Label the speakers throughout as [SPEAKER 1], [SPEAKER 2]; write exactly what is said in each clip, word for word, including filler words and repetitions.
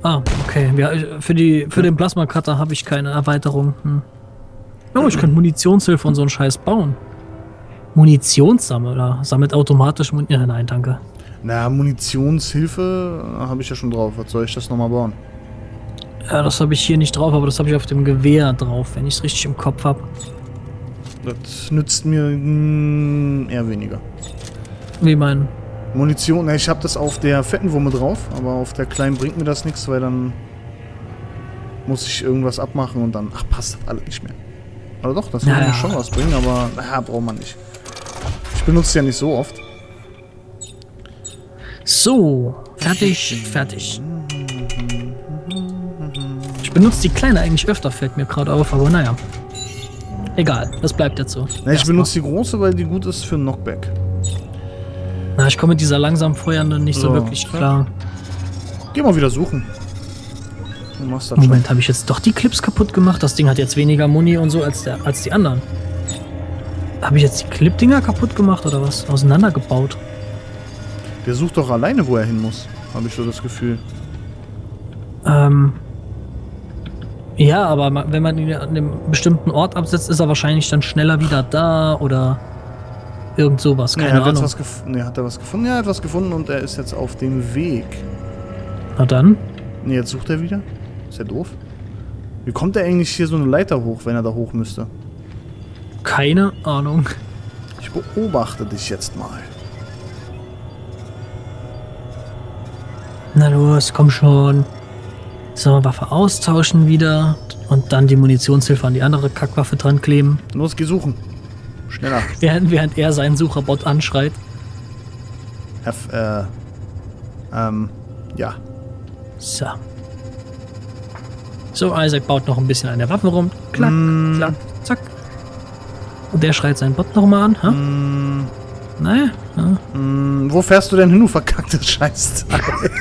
[SPEAKER 1] Ah, okay. Ja, für, die, für den Plasma-Cutter habe ich keine Erweiterung. Hm. Oh, ich könnte Munitionshilfe und so einen Scheiß bauen. Munitionssammler. Sammelt automatisch Munition. Ja, nein, danke.
[SPEAKER 2] Na, Munitionshilfe habe ich ja schon drauf. Was soll ich das nochmal bauen?
[SPEAKER 1] Ja, das habe ich hier nicht drauf, aber das habe ich auf dem Gewehr drauf, wenn ich es richtig im Kopf habe.
[SPEAKER 2] Das nützt mir mh, eher weniger.
[SPEAKER 1] Wie mein?
[SPEAKER 2] Munition, na, ich habe das auf der fetten Wumme drauf, aber auf der kleinen bringt mir das nichts, weil dann muss ich irgendwas abmachen und dann, ach, passt das alles nicht mehr. Oder doch, das würde
[SPEAKER 1] naja.
[SPEAKER 2] mir schon was bringen, aber naja, braucht man nicht. Ich benutze es ja nicht so oft.
[SPEAKER 1] So, fertig, fertig. Ich benutze die kleine eigentlich öfter, fällt mir gerade auf, aber naja. Egal, das bleibt jetzt so.
[SPEAKER 2] Na, ich benutze die große, weil die gut ist für Knockback.
[SPEAKER 1] Na, ich komme mit dieser langsam feuernden nicht so, so wirklich klar.
[SPEAKER 2] Geh mal wieder suchen. Du machst das
[SPEAKER 1] Moment, habe ich jetzt doch die Clips kaputt gemacht? Das Ding hat jetzt weniger Muni und so als, der, als die anderen. Habe ich jetzt die Clip-Dinger kaputt gemacht oder was? Auseinandergebaut?
[SPEAKER 2] Der sucht doch alleine, wo er hin muss. Habe ich so das Gefühl.
[SPEAKER 1] Ähm... Ja, aber wenn man ihn an einem bestimmten Ort absetzt, ist er wahrscheinlich dann schneller wieder da oder irgend sowas. Keine
[SPEAKER 2] ja, er
[SPEAKER 1] Ahnung.
[SPEAKER 2] Was nee, hat er was gefunden? Ja, er hat was gefunden und er ist jetzt auf dem Weg.
[SPEAKER 1] Na dann?
[SPEAKER 2] Ne, jetzt sucht er wieder. Ist ja doof. Wie kommt er eigentlich hier so eine Leiter hoch, wenn er da hoch müsste?
[SPEAKER 1] Keine Ahnung.
[SPEAKER 2] Ich beobachte dich jetzt mal.
[SPEAKER 1] Na los, komm schon. Sollen wir Waffe austauschen wieder und dann die Munitionshilfe an die andere Kackwaffe dran kleben?
[SPEAKER 2] Los, geh suchen. Schneller.
[SPEAKER 1] Während, während er seinen Sucherbot anschreit.
[SPEAKER 2] F, äh, ähm, ja.
[SPEAKER 1] So. So, Isaac baut noch ein bisschen an der Waffe rum. Klack,
[SPEAKER 2] mm.
[SPEAKER 1] klack, zack. Und der schreit seinen Bot nochmal an, ha?
[SPEAKER 2] Mm.
[SPEAKER 1] Naja. Ja.
[SPEAKER 2] Mm, wo fährst du denn hin, du verkacktes Scheißteil?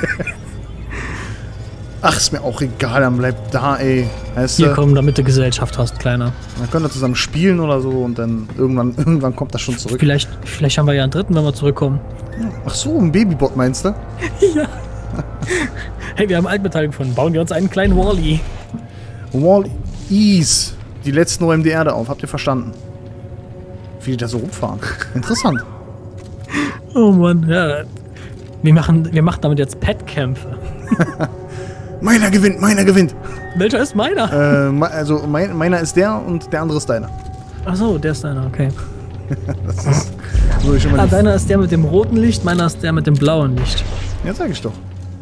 [SPEAKER 2] Ach, ist mir auch egal, dann bleib da, ey. Weißt
[SPEAKER 1] Hier
[SPEAKER 2] du?
[SPEAKER 1] kommen, damit du Gesellschaft hast, Kleiner.
[SPEAKER 2] Dann können wir zusammen spielen oder so und dann irgendwann, irgendwann kommt das schon zurück.
[SPEAKER 1] Vielleicht, vielleicht haben wir ja einen dritten, wenn wir zurückkommen.
[SPEAKER 2] Ach so, ein Babybot meinst du?
[SPEAKER 1] Ja. Hey, wir haben Altmetall gefunden. Bauen wir uns einen kleinen Wall-E.
[SPEAKER 2] Wall-E's. Die letzten räumen die Erde auf. Habt ihr verstanden? Wie die da so rumfahren. Interessant.
[SPEAKER 1] Oh Mann, ja. Wir machen, wir machen damit jetzt Pet-Kämpfe.
[SPEAKER 2] Meiner gewinnt, meiner gewinnt.
[SPEAKER 1] Welcher ist meiner?
[SPEAKER 2] Äh, also mein, meiner ist der und der andere ist deiner.
[SPEAKER 1] Ach so, der ist deiner, okay.
[SPEAKER 2] Das ist so ich immer
[SPEAKER 1] ah, deiner ist der mit dem roten Licht, meiner ist der mit dem blauen Licht.
[SPEAKER 2] Ja, sag ich doch.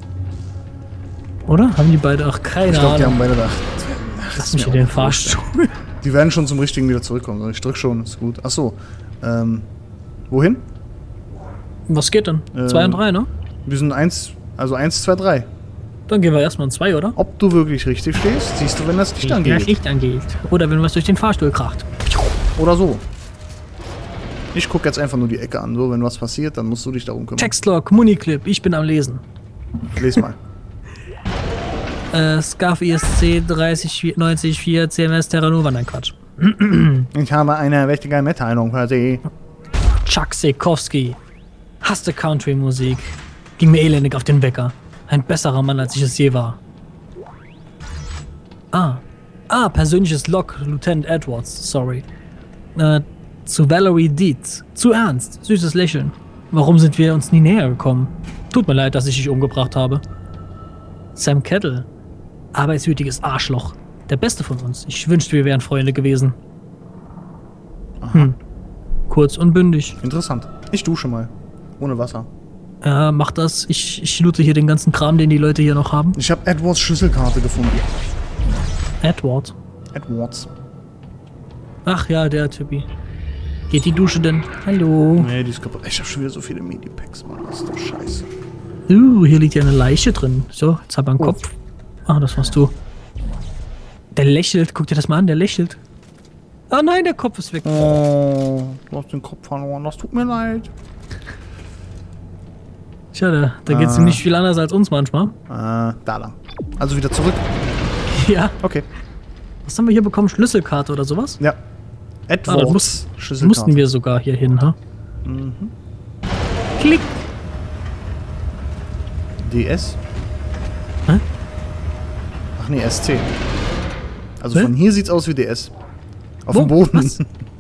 [SPEAKER 1] Oder? Haben die beide? Ach, keine
[SPEAKER 2] ich glaub,
[SPEAKER 1] Ahnung.
[SPEAKER 2] Die haben beide da.
[SPEAKER 1] Lass mich in den Fahrstuhl.
[SPEAKER 2] Die werden schon zum Richtigen wieder zurückkommen. Ich drück schon, ist gut. Ach so. Ähm, wohin?
[SPEAKER 1] Was geht denn?
[SPEAKER 2] Ähm,
[SPEAKER 1] zwei und drei, ne?
[SPEAKER 2] Wir sind eins, also eins, zwei, drei.
[SPEAKER 1] Dann gehen wir erstmal in zwei, oder?
[SPEAKER 2] Ob du wirklich richtig stehst, siehst du, wenn das Licht
[SPEAKER 1] Wenn
[SPEAKER 2] angeht.
[SPEAKER 1] das Licht angeht. Oder wenn was durch den Fahrstuhl kracht.
[SPEAKER 2] Oder so. Ich gucke jetzt einfach nur die Ecke an. So, wenn was passiert, dann musst du dich darum kümmern.
[SPEAKER 1] Textlog, Municlip, ich bin am Lesen.
[SPEAKER 2] Les mal.
[SPEAKER 1] äh, Scarf I S C dreißig neunzig vier C M S Terranova, nein Quatsch.
[SPEAKER 2] Ich habe eine wichtige Mitteilung für Sie.
[SPEAKER 1] Chuck Sekowski. Hasste Country-Musik. Ging mir elendig auf den Wecker. Ein besserer Mann, als ich es je war. Ah. Ah, persönliches Log, Lieutenant Edwards, sorry. Äh, zu Valerie Dietz. Zu ernst. Süßes Lächeln. Warum sind wir uns nie näher gekommen? Tut mir leid, dass ich dich umgebracht habe. Sam Kettle. Arbeitswütiges Arschloch. Der Beste von uns. Ich wünschte, wir wären Freunde gewesen. Hm. Kurz und bündig.
[SPEAKER 2] Interessant. Ich dusche mal. Ohne Wasser.
[SPEAKER 1] Ja, mach das. Ich, ich loote hier den ganzen Kram, den die Leute hier noch haben.
[SPEAKER 2] Ich habe Edwards Schlüsselkarte gefunden.
[SPEAKER 1] Edward?
[SPEAKER 2] Edwards.
[SPEAKER 1] Ach ja, der Typi. Geht die Dusche denn? Hallo?
[SPEAKER 2] Nee, die ist kaputt. Ich habe schon wieder so viele Medipacks, Mann. Das ist doch scheiße.
[SPEAKER 1] Uh, hier liegt ja eine Leiche drin. So, jetzt hab ich einen
[SPEAKER 2] Oh.
[SPEAKER 1] Kopf. Ah, das warst du. Der lächelt. Guck dir das mal an, der lächelt. Ah nein, der Kopf ist weg.
[SPEAKER 2] Oh, du hast den Kopf verloren. Das tut mir leid.
[SPEAKER 1] Tja, da, da geht's
[SPEAKER 2] Ah.
[SPEAKER 1] ihm nicht viel anders als uns manchmal.
[SPEAKER 2] Äh, da lang. Also wieder zurück.
[SPEAKER 1] Ja.
[SPEAKER 2] Okay.
[SPEAKER 1] Was haben wir hier bekommen? Schlüsselkarte oder sowas?
[SPEAKER 2] Ja.
[SPEAKER 1] Ah,
[SPEAKER 2] Edwards
[SPEAKER 1] das muss,
[SPEAKER 2] Schlüsselkarte.
[SPEAKER 1] mussten wir sogar hier hin, ha?
[SPEAKER 2] Mhm.
[SPEAKER 1] Klick.
[SPEAKER 2] D S?
[SPEAKER 1] Hä?
[SPEAKER 2] nee, S C. Also
[SPEAKER 1] Hä?
[SPEAKER 2] von hier sieht's aus wie D S. Auf
[SPEAKER 1] Wo?
[SPEAKER 2] dem Boden.
[SPEAKER 1] Was?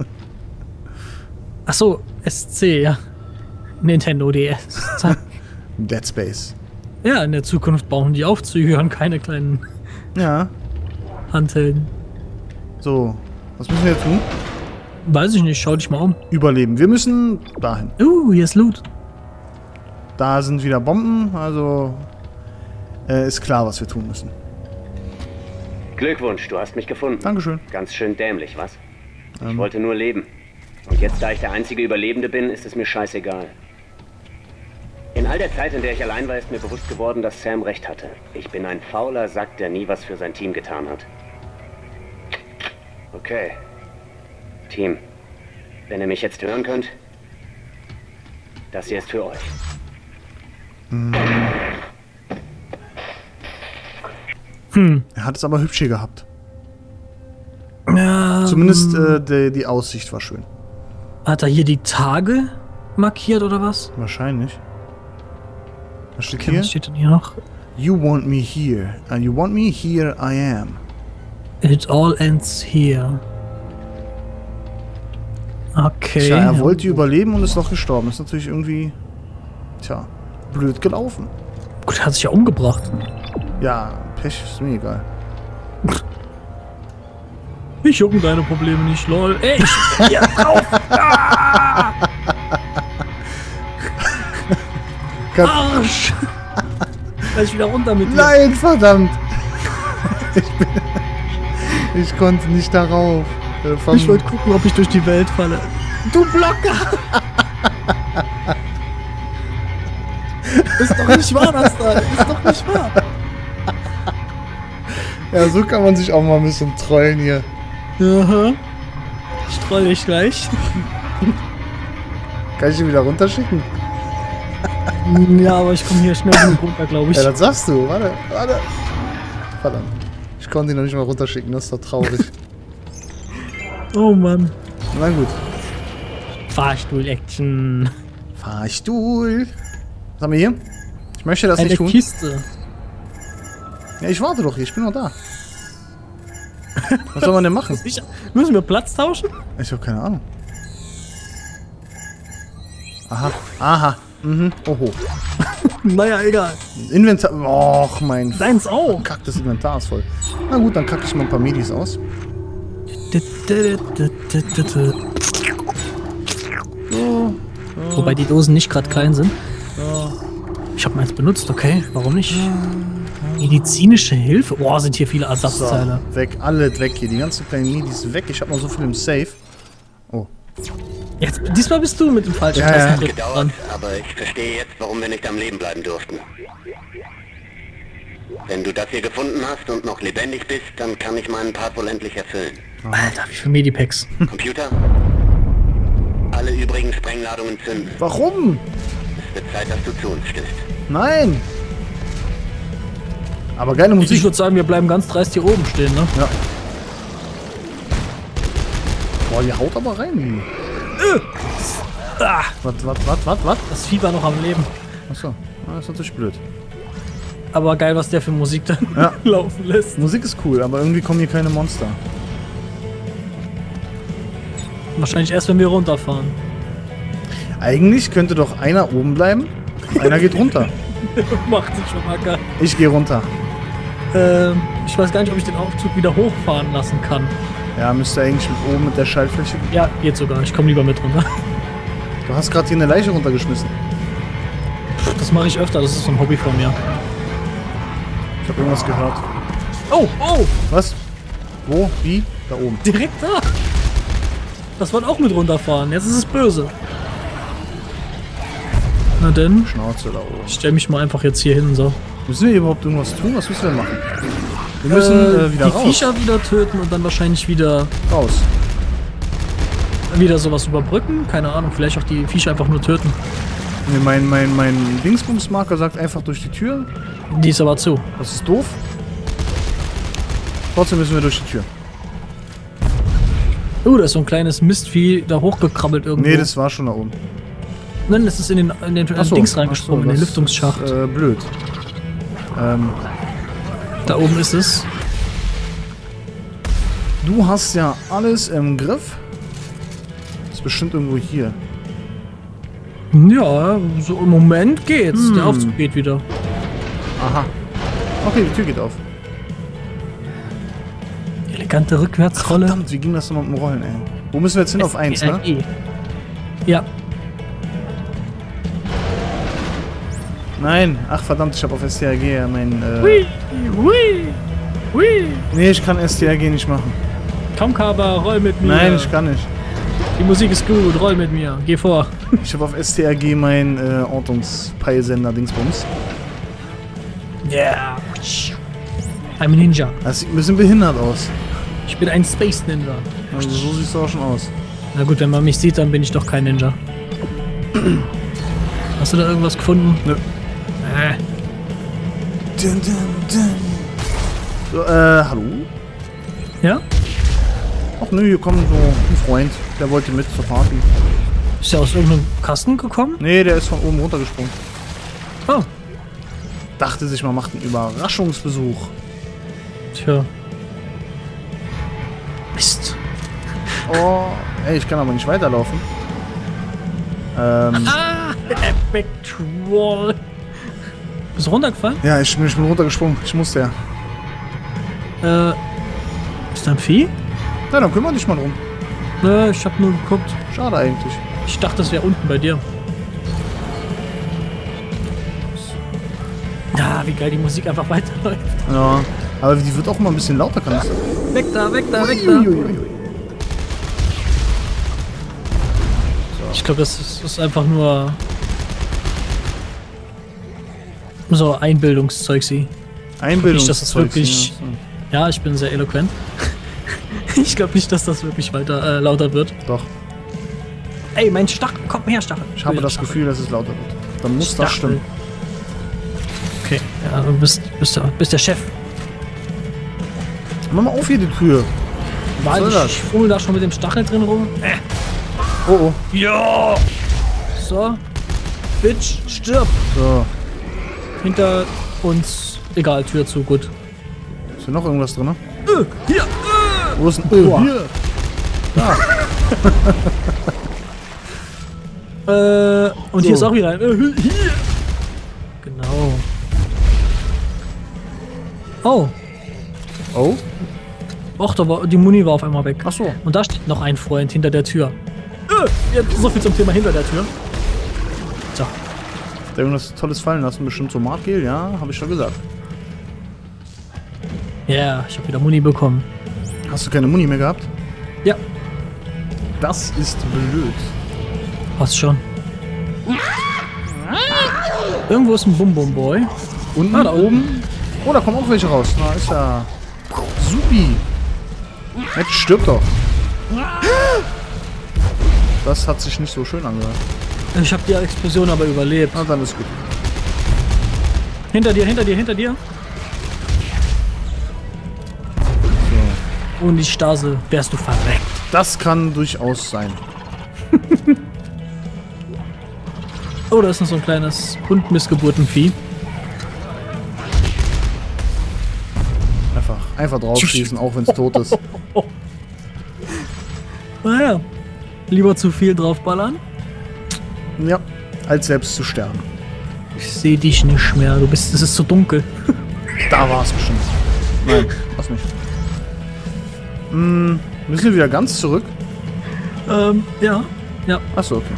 [SPEAKER 1] Ach so, S C, ja. Nintendo D S.
[SPEAKER 2] Dead Space.
[SPEAKER 1] Ja, in der Zukunft brauchen die Aufzüge und keine kleinen
[SPEAKER 2] Ja.
[SPEAKER 1] Handhelden.
[SPEAKER 2] So, was müssen wir jetzt tun?
[SPEAKER 1] Weiß ich nicht, schau dich mal um.
[SPEAKER 2] Überleben. Wir müssen dahin.
[SPEAKER 1] Uh, hier ist Loot.
[SPEAKER 2] Da sind wieder Bomben, also äh, ist klar, was wir tun müssen.
[SPEAKER 3] Glückwunsch, du hast mich gefunden.
[SPEAKER 2] Dankeschön.
[SPEAKER 3] Ganz schön dämlich, was? Ich
[SPEAKER 2] Ähm.
[SPEAKER 3] wollte nur leben. Und jetzt, da ich der einzige Überlebende bin, ist es mir scheißegal. In all der Zeit, in der ich allein war, ist mir bewusst geworden, dass Sam recht hatte. Ich bin ein fauler Sack, der nie was für sein Team getan hat. Okay. Team, wenn ihr mich jetzt hören könnt, das hier ist für euch.
[SPEAKER 1] Hm.
[SPEAKER 2] Er hat es aber hübsch hier gehabt.
[SPEAKER 1] Ja,
[SPEAKER 2] Zumindest äh, die, die Aussicht war schön.
[SPEAKER 1] hat er hier die Tage markiert oder was?
[SPEAKER 2] Wahrscheinlich. Was steht
[SPEAKER 1] Okay,
[SPEAKER 2] hier?
[SPEAKER 1] was steht denn hier noch?
[SPEAKER 2] You want me here. And you want me here I am.
[SPEAKER 1] It all ends here. Okay.
[SPEAKER 2] Tja, er wollte überleben und ist doch gestorben. Ist natürlich irgendwie, tja, blöd gelaufen.
[SPEAKER 1] Gut, er hat sich ja umgebracht.
[SPEAKER 2] Ja, Pech ist mir egal.
[SPEAKER 1] Ich jucken deine Probleme nicht, lol. Ey, ich hier drauf. Ah! Arsch! Gleich wieder runter mit dir.
[SPEAKER 2] Nein, verdammt! Ich, bin, ich konnte nicht darauf. Äh, vom-
[SPEAKER 1] Ich wollte gucken, ob ich durch die Welt falle. Du Blocker! Ist doch nicht wahr, das da. Ist doch nicht wahr.
[SPEAKER 2] Ja, so kann man sich auch mal ein bisschen trollen hier.
[SPEAKER 1] Aha. Ich troll dich gleich.
[SPEAKER 2] Kann ich ihn wieder runterschicken?
[SPEAKER 1] Ja, aber ich komme hier schnell genug runter, glaube ich.
[SPEAKER 2] Ja, das sagst du. Warte, warte. Verdammt. Ich konnte ihn noch nicht mal runterschicken, das ist doch traurig.
[SPEAKER 1] Oh Mann.
[SPEAKER 2] Na gut.
[SPEAKER 1] Fahrstuhl-Action.
[SPEAKER 2] Fahrstuhl. Was haben wir hier? Ich möchte das
[SPEAKER 1] Eine
[SPEAKER 2] nicht tun.
[SPEAKER 1] Kiste.
[SPEAKER 2] Ja, ich warte doch hier, ich bin noch da. Was soll man denn machen?
[SPEAKER 1] Ich, müssen wir Platz tauschen?
[SPEAKER 2] Ich habe keine Ahnung. Aha, aha. Mhm, oho.
[SPEAKER 1] Naja, egal.
[SPEAKER 2] Inventar. Och, mein
[SPEAKER 1] Deins auch.
[SPEAKER 2] Kack, das Inventar ist voll. Na gut, dann kacke ich mal ein paar Medis aus. So.
[SPEAKER 1] Wobei die Dosen nicht gerade klein sind. Ich habe meins benutzt, okay. Warum nicht? Medizinische Hilfe? Boah, sind hier viele
[SPEAKER 2] So,
[SPEAKER 1] Ersatzteile.
[SPEAKER 2] weg, alle weg hier. Die ganzen kleinen Medis weg. Ich habe noch so viel im Safe. Oh.
[SPEAKER 1] Jetzt, diesmal bist du mit dem falschen
[SPEAKER 2] Ja, ja.
[SPEAKER 1] Tastendruck
[SPEAKER 3] Gedauert,
[SPEAKER 1] dran.
[SPEAKER 3] aber ich verstehe jetzt, warum wir nicht am Leben bleiben durften. Wenn du das hier gefunden hast und noch lebendig bist, dann kann ich meinen Part wohl endlich erfüllen.
[SPEAKER 1] Alter, wie viele Medipacks.
[SPEAKER 3] Computer? Alle übrigen Sprengladungen zünden.
[SPEAKER 2] Warum?
[SPEAKER 3] Es wird Zeit, dass du zu uns stößt.
[SPEAKER 2] Nein. Aber geile
[SPEAKER 1] Ich
[SPEAKER 2] Musik.
[SPEAKER 1] würde sagen, wir bleiben ganz dreist hier oben stehen, ne?
[SPEAKER 2] Ja. Boah, die haut aber rein. Die.
[SPEAKER 1] Ah,
[SPEAKER 2] Was, was, was, was, was?
[SPEAKER 1] das Vieh war noch am Leben.
[SPEAKER 2] Achso, das ist natürlich blöd.
[SPEAKER 1] Aber geil, was der für Musik dann
[SPEAKER 2] Ja.
[SPEAKER 1] laufen lässt.
[SPEAKER 2] Musik ist cool, aber irgendwie kommen hier keine Monster.
[SPEAKER 1] Wahrscheinlich erst, wenn wir runterfahren.
[SPEAKER 2] Eigentlich könnte doch einer oben bleiben, einer geht runter.
[SPEAKER 1] Macht sich schon mal geil.
[SPEAKER 2] Ich gehe runter.
[SPEAKER 1] Ähm, ich weiß gar nicht, ob ich den Aufzug wieder hochfahren lassen kann.
[SPEAKER 2] Ja, müsste eigentlich mit oben mit der Schaltfläche.
[SPEAKER 1] Ja, geht sogar. Ich komme lieber mit runter.
[SPEAKER 2] Du hast gerade hier eine Leiche runtergeschmissen.
[SPEAKER 1] Das mache ich öfter. Das ist so ein Hobby von mir.
[SPEAKER 2] Ich habe irgendwas gehört.
[SPEAKER 1] Oh, oh,
[SPEAKER 2] Was? Wo? Wie? Da oben.
[SPEAKER 1] direkt da. Das wollte auch mit runterfahren. Jetzt ist es böse. Na denn,
[SPEAKER 2] Schnauze da oben.
[SPEAKER 1] ich stelle mich mal einfach jetzt hier hin. So.
[SPEAKER 2] Müssen wir überhaupt irgendwas tun? Was müssen wir machen? Wir müssen äh, wieder
[SPEAKER 1] die
[SPEAKER 2] raus.
[SPEAKER 1] Viecher wieder töten und dann wahrscheinlich wieder
[SPEAKER 2] Raus.
[SPEAKER 1] wieder sowas überbrücken. Keine Ahnung, vielleicht auch die Viecher einfach nur töten.
[SPEAKER 2] Nee, mein, mein, mein Dingsbumsmarker sagt einfach durch die Tür.
[SPEAKER 1] Die ist aber zu.
[SPEAKER 2] Das ist doof. Trotzdem müssen wir durch die Tür.
[SPEAKER 1] Uh, da ist so ein kleines Mistvieh da hochgekrabbelt irgendwo.
[SPEAKER 2] Nee, das war schon da oben.
[SPEAKER 1] Nein, das ist in den, in den
[SPEAKER 2] Ach so,
[SPEAKER 1] Dings reingesprungen,
[SPEAKER 2] ach so,
[SPEAKER 1] in den
[SPEAKER 2] das
[SPEAKER 1] Lüftungsschacht.
[SPEAKER 2] Ist, äh, blöd. Ähm,
[SPEAKER 1] Da oben ist es.
[SPEAKER 2] Du hast ja alles im Griff. Ist bestimmt irgendwo hier.
[SPEAKER 1] Ja, so im Moment geht's.
[SPEAKER 2] Hm.
[SPEAKER 1] Der Aufzug geht wieder.
[SPEAKER 2] Aha. Okay, die Tür geht auf.
[SPEAKER 1] Elegante Rückwärtsrolle.
[SPEAKER 2] Verdammt, wie ging das denn mit dem Rollen, ey? Wo müssen wir jetzt hin? Auf eins, ne?
[SPEAKER 1] Ja.
[SPEAKER 2] Nein. Ach, verdammt, ich habe auf S T R G ja mein... Äh
[SPEAKER 1] Hui, hui, hui.
[SPEAKER 2] nee, ich kann S T R G nicht machen.
[SPEAKER 1] Komm, Kaba, roll mit mir.
[SPEAKER 2] Nein, ich kann nicht.
[SPEAKER 1] Die Musik ist gut, roll mit mir. Geh vor.
[SPEAKER 2] Ich habe auf S T R G mein äh, Ortungspeilsender-Dingsbums.
[SPEAKER 1] Yeah. I'm a Ninja.
[SPEAKER 2] Das sieht ein bisschen behindert aus.
[SPEAKER 1] Ich bin ein Space Ninja.
[SPEAKER 2] Also so siehst du auch schon aus.
[SPEAKER 1] Na gut, wenn man mich sieht, dann bin ich doch kein Ninja. Hast du da irgendwas gefunden?
[SPEAKER 2] Nö.
[SPEAKER 1] Äh.
[SPEAKER 2] Dun, dun, dun. So, äh, hallo?
[SPEAKER 1] Ja?
[SPEAKER 2] Ach nö, hier kommt so ein Freund. Der wollte mit zur Party.
[SPEAKER 1] Ist der aus irgendeinem Kasten gekommen?
[SPEAKER 2] Nee, der ist von oben runtergesprungen.
[SPEAKER 1] Oh.
[SPEAKER 2] Dachte sich, man macht einen Überraschungsbesuch.
[SPEAKER 1] Tja. Mist.
[SPEAKER 2] Oh, ey, ich kann aber nicht weiterlaufen. Ähm,
[SPEAKER 1] Ah! Epic Troll. Bist du runtergefallen?
[SPEAKER 2] ja, ich, ich bin runtergesprungen. Ich musste ja.
[SPEAKER 1] Äh. Ist da ein Vieh?
[SPEAKER 2] Na, dann kümmere dich mal drum.
[SPEAKER 1] Äh, ich hab nur geguckt.
[SPEAKER 2] Schade eigentlich.
[SPEAKER 1] Ich dachte, das wäre unten bei dir. Ja, wie geil die Musik einfach weiterläuft.
[SPEAKER 2] Ja, aber die wird auch mal ein bisschen lauter, kann ich sagen.
[SPEAKER 1] Weg da, weg da, weg da.
[SPEAKER 2] Uiuiui.
[SPEAKER 1] Ich glaube, das ist, ist einfach nur so Einbildungszeug, sie.
[SPEAKER 2] Einbildungszeug.
[SPEAKER 1] Nicht, dass das wirklich- Ja, ich bin sehr eloquent. Ich glaube nicht, dass das wirklich weiter äh, lauter wird.
[SPEAKER 2] Doch,
[SPEAKER 1] Ey, mein Stachel, komm her, Stachel.
[SPEAKER 2] ich habe
[SPEAKER 1] Will
[SPEAKER 2] das
[SPEAKER 1] Stachel.
[SPEAKER 2] Gefühl, dass es lauter wird. Dann muss das
[SPEAKER 1] Stachel.
[SPEAKER 2] stimmen.
[SPEAKER 1] Okay, ja, du bist, bist, der, bist der Chef.
[SPEAKER 2] Mach mal auf hier die Tür.
[SPEAKER 1] War
[SPEAKER 2] soll
[SPEAKER 1] ich,
[SPEAKER 2] das?
[SPEAKER 1] ich fummel da schon mit dem Stachel drin rum. Äh.
[SPEAKER 2] Oh oh.
[SPEAKER 1] Ja! So. Bitch, stirb!
[SPEAKER 2] So.
[SPEAKER 1] Hinter uns. Egal, Tür zu, gut.
[SPEAKER 2] Ist hier noch irgendwas drin? Ne?
[SPEAKER 1] Äh, hier!
[SPEAKER 2] Wo ist denn?
[SPEAKER 1] Boah.
[SPEAKER 2] Äh, hier. Da.
[SPEAKER 1] Äh, und
[SPEAKER 2] So.
[SPEAKER 1] hier ist auch wieder ein. Äh, hier! Genau. Oh.
[SPEAKER 2] Oh.
[SPEAKER 1] Och, da war, die Muni war auf einmal weg.
[SPEAKER 2] Ach so.
[SPEAKER 1] Und da steht noch ein Freund hinter der Tür. Äh, jetzt so viel zum Thema hinter der Tür. So.
[SPEAKER 2] Hat der irgendwas Tolles fallen lassen? Bestimmt so Martgel? Ja, habe ich schon gesagt.
[SPEAKER 1] Ja, yeah, ich habe wieder Muni bekommen.
[SPEAKER 2] Hast du keine Muni mehr gehabt?
[SPEAKER 1] Ja,
[SPEAKER 2] Das ist blöd.
[SPEAKER 1] passt schon. Irgendwo ist ein Bum-Bum-Boy.
[SPEAKER 2] Unten
[SPEAKER 1] Ah, da
[SPEAKER 2] oben. Oh, da kommen auch welche raus. Na, ist ja. Supi. Jetzt stirbt doch. Das hat sich nicht so schön angehört.
[SPEAKER 1] Ich habe die Explosion aber überlebt.
[SPEAKER 2] Na, dann ist gut.
[SPEAKER 1] Hinter dir, hinter dir, hinter dir.
[SPEAKER 2] So.
[SPEAKER 1] Und die Stase wärst du verreckt.
[SPEAKER 2] Das kann durchaus sein.
[SPEAKER 1] Oh, da ist noch so ein kleines Hundmissgeburtenvieh.
[SPEAKER 2] Einfach, einfach draufschießen, auch wenn es tot ist.
[SPEAKER 1] Naja, lieber zu viel draufballern.
[SPEAKER 2] Ja, als selbst zu sterben.
[SPEAKER 1] Ich sehe dich nicht mehr. Du bist, es ist zu dunkel.
[SPEAKER 2] Da war es bestimmt. Nein, was nicht. Hm, müssen wir wieder ganz zurück?
[SPEAKER 1] ähm, ja, ja.
[SPEAKER 2] Achso, okay.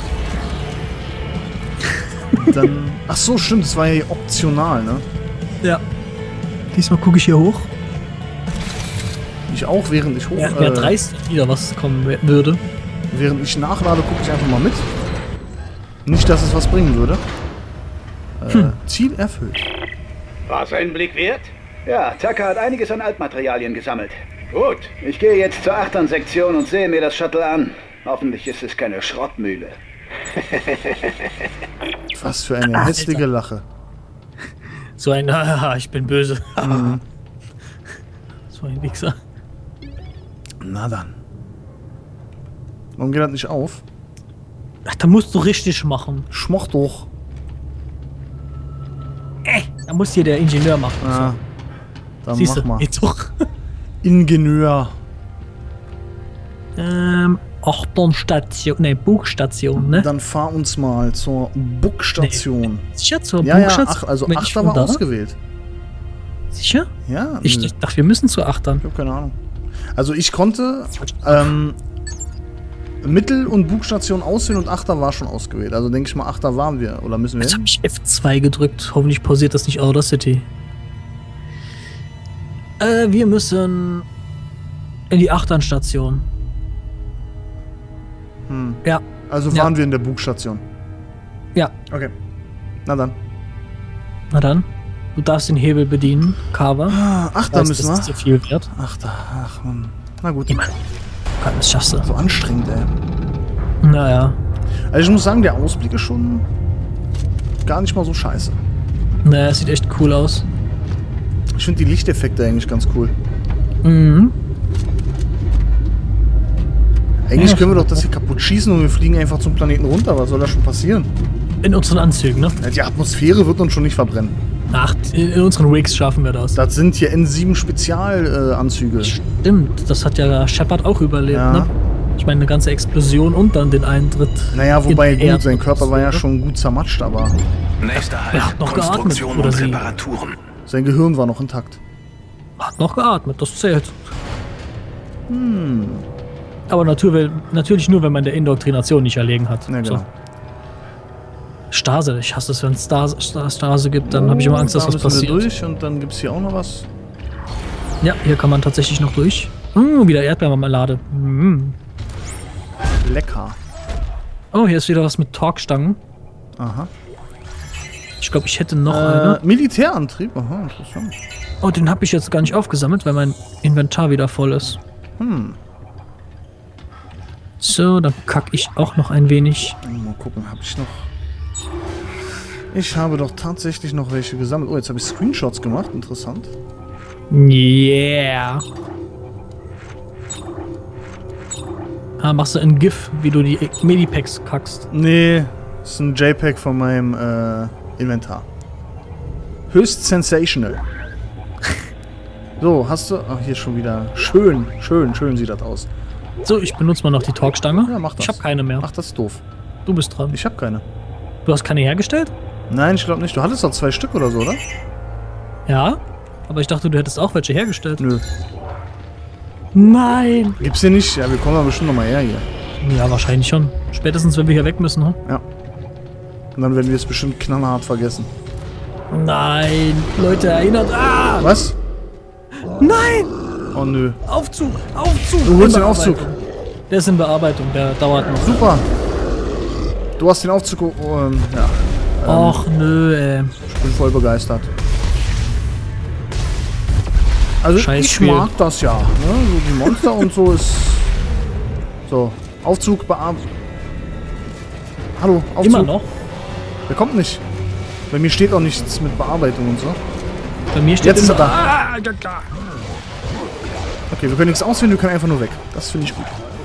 [SPEAKER 2] Dann. Ach so, stimmt, das war ja optional, ne?
[SPEAKER 1] Ja. Diesmal gucke ich hier hoch.
[SPEAKER 2] Ich auch, während ich hoch.
[SPEAKER 1] Ja, wer
[SPEAKER 2] äh,
[SPEAKER 1] dreist wieder was kommen w- würde.
[SPEAKER 2] Während ich nachlade, gucke ich einfach mal mit. Nicht, dass es was bringen würde. Äh,
[SPEAKER 1] Hm.
[SPEAKER 2] Ziel erfüllt.
[SPEAKER 4] War's einen Blick wert? Ja, Tucker hat einiges an Altmaterialien gesammelt. Gut, ich gehe jetzt zur Achtern-Sektion und sehe mir das Shuttle an. Hoffentlich ist es keine Schrottmühle.
[SPEAKER 2] Was für eine hässliche Lache.
[SPEAKER 1] So ein, haha, ich bin böse.
[SPEAKER 2] Mhm.
[SPEAKER 1] So ein Wichser.
[SPEAKER 2] Na dann. Warum geht das nicht auf?
[SPEAKER 1] Ach, da musst du richtig machen.
[SPEAKER 2] Schmoch doch.
[SPEAKER 1] Äh, da muss hier der Ingenieur machen.
[SPEAKER 2] Ah, dann
[SPEAKER 1] Siehst
[SPEAKER 2] mach
[SPEAKER 1] du,
[SPEAKER 2] mal.
[SPEAKER 1] geht doch.
[SPEAKER 2] Ingenieur.
[SPEAKER 1] Ähm, Achtern-Station, ne, Bugstation, ne?
[SPEAKER 2] Dann fahr uns mal zur Bugstation.
[SPEAKER 1] Nee. Sicher zur
[SPEAKER 2] Ja, ja,
[SPEAKER 1] Bugstation?
[SPEAKER 2] ach, also
[SPEAKER 1] Bin ich
[SPEAKER 2] Achter
[SPEAKER 1] schon
[SPEAKER 2] war
[SPEAKER 1] da?
[SPEAKER 2] ausgewählt.
[SPEAKER 1] Sicher?
[SPEAKER 2] Ja,
[SPEAKER 1] Ich,
[SPEAKER 2] nö.
[SPEAKER 1] ich dachte, wir müssen zu Achtern.
[SPEAKER 2] Ich habe keine Ahnung. Also ich konnte ähm, Mittel- und Bugstation auswählen und Achter war schon ausgewählt. Also denke ich mal, Achter waren wir. Oder müssen wir
[SPEAKER 1] Jetzt
[SPEAKER 2] hin?
[SPEAKER 1] habe ich F zwei gedrückt. Hoffentlich pausiert das nicht Outer City. Äh, wir müssen in die Achtern-Station.
[SPEAKER 2] Hm.
[SPEAKER 1] Ja,
[SPEAKER 2] Also
[SPEAKER 1] Ja.
[SPEAKER 2] waren wir in der Bugstation.
[SPEAKER 1] ja.
[SPEAKER 2] Okay. Na dann.
[SPEAKER 1] Na dann. Du darfst den Hebel bedienen, Carver.
[SPEAKER 2] Ah, Achter
[SPEAKER 1] Weißt,
[SPEAKER 2] müssen
[SPEAKER 1] das ist
[SPEAKER 2] wir.
[SPEAKER 1] zu viel wert.
[SPEAKER 2] Achter, ach man. Na gut.
[SPEAKER 1] Jemand. Komm, das schaffst du.
[SPEAKER 2] So anstrengend, ey.
[SPEAKER 1] Naja.
[SPEAKER 2] Also ich muss sagen, der Ausblick ist schon gar nicht mal so scheiße.
[SPEAKER 1] Naja, es sieht echt cool aus.
[SPEAKER 2] Ich finde die Lichteffekte eigentlich ganz cool.
[SPEAKER 1] Mhm.
[SPEAKER 2] Eigentlich
[SPEAKER 1] Ja.
[SPEAKER 2] können wir doch das hier kaputt schießen und wir fliegen einfach zum Planeten runter. Was soll da schon passieren?
[SPEAKER 1] In unseren Anzügen, ne?
[SPEAKER 2] Ja, die Atmosphäre wird uns schon nicht verbrennen.
[SPEAKER 1] Ach, in unseren Rigs schaffen wir das.
[SPEAKER 2] Das sind hier N sieben Spezialanzüge. Äh, Anzüge.
[SPEAKER 1] Stimmt, das hat ja Shepard auch überlebt,
[SPEAKER 2] Ja.
[SPEAKER 1] ne? Ich meine, eine ganze Explosion und dann den Eintritt.
[SPEAKER 2] Naja, wobei
[SPEAKER 1] in die
[SPEAKER 2] gut, sein
[SPEAKER 1] Erde-
[SPEAKER 2] Körper war ja schon gut zermatscht, aber
[SPEAKER 5] Nächster
[SPEAKER 1] Er
[SPEAKER 5] Halt,
[SPEAKER 1] hat noch geatmet,
[SPEAKER 5] Konstruktion
[SPEAKER 1] oder
[SPEAKER 5] und
[SPEAKER 1] sie?
[SPEAKER 5] Reparaturen.
[SPEAKER 2] sein Gehirn war noch intakt.
[SPEAKER 1] Hat noch geatmet, das zählt.
[SPEAKER 2] Hm.
[SPEAKER 1] Aber natürlich, natürlich nur, wenn man der Indoktrination nicht erlegen hat.
[SPEAKER 2] Ja, genau.
[SPEAKER 1] So. Stase, ich hasse es, wenn es Stase, Stase gibt, dann habe ich immer Angst, dass
[SPEAKER 2] Oh, da
[SPEAKER 1] was
[SPEAKER 2] müssen wir
[SPEAKER 1] passiert.
[SPEAKER 2] durch und dann gibt es hier auch noch was.
[SPEAKER 1] Ja, hier kann man tatsächlich noch durch. Hm, wieder Erdbeermarmelade. Hm.
[SPEAKER 2] Lecker.
[SPEAKER 1] Oh, hier ist wieder was mit Torquestangen.
[SPEAKER 2] Aha.
[SPEAKER 1] Ich glaube, ich hätte noch
[SPEAKER 2] Äh,
[SPEAKER 1] eine.
[SPEAKER 2] Militärantrieb. Aha, interessant.
[SPEAKER 1] Oh, den habe ich jetzt gar nicht aufgesammelt, weil mein Inventar wieder voll ist.
[SPEAKER 2] Hm.
[SPEAKER 1] So, dann kack ich auch noch ein wenig.
[SPEAKER 2] Mal gucken, habe ich noch... Ich habe doch tatsächlich noch welche gesammelt. Oh, jetzt habe ich Screenshots gemacht. Interessant.
[SPEAKER 1] Yeah. Ah, machst du ein GIF, wie du die Medipacks kackst.
[SPEAKER 2] Nee, das ist ein JPEG von meinem äh, Inventar. Höchst sensational. So, hast du... Ach, hier schon wieder... Schön, schön, schön sieht das aus.
[SPEAKER 1] So, ich benutze mal noch die Torquestange.
[SPEAKER 2] Ja, mach das.
[SPEAKER 1] Ich habe keine mehr.
[SPEAKER 2] Ach, das ist doof.
[SPEAKER 1] Du bist dran.
[SPEAKER 2] Ich habe keine.
[SPEAKER 1] Du hast keine hergestellt?
[SPEAKER 2] Nein, ich glaube nicht. Du hattest doch zwei Stück oder so, oder?
[SPEAKER 1] Ja. Aber ich dachte, du hättest auch welche hergestellt.
[SPEAKER 2] Nö.
[SPEAKER 1] Nein.
[SPEAKER 2] Gibt's hier nicht? Ja, wir kommen aber bestimmt noch mal her hier.
[SPEAKER 1] Ja, wahrscheinlich schon. Spätestens, wenn wir hier weg müssen, hm?
[SPEAKER 2] Ja. Und dann werden wir es bestimmt knallhart vergessen.
[SPEAKER 1] Nein. Leute, erinnert. Ah!
[SPEAKER 2] Was?
[SPEAKER 1] Nein!
[SPEAKER 2] Oh nö.
[SPEAKER 1] Aufzug! Aufzug!
[SPEAKER 2] Du holst
[SPEAKER 1] In
[SPEAKER 2] den Aufzug.
[SPEAKER 1] Bearbeitung. Der ist in Bearbeitung, der dauert noch.
[SPEAKER 2] Super. Du hast den Aufzug... Oh, ähm, ja.
[SPEAKER 1] Och, nö, ey.
[SPEAKER 2] Ich bin voll begeistert. Also
[SPEAKER 1] Scheiß
[SPEAKER 2] ich
[SPEAKER 1] Spiel.
[SPEAKER 2] mag das ja. Ne? So die Monster und so ist... So. Aufzug bearbeitet. Hallo, Aufzug.
[SPEAKER 1] Immer noch?
[SPEAKER 2] Der kommt nicht. Bei mir steht auch nichts mit Bearbeitung und so.
[SPEAKER 1] Bei mir steht
[SPEAKER 2] Jetzt ist er
[SPEAKER 1] immer-
[SPEAKER 2] da.
[SPEAKER 1] Ah, da, da.
[SPEAKER 2] Okay, wir können nichts auswählen, wir können einfach nur weg. Das finde ich gut.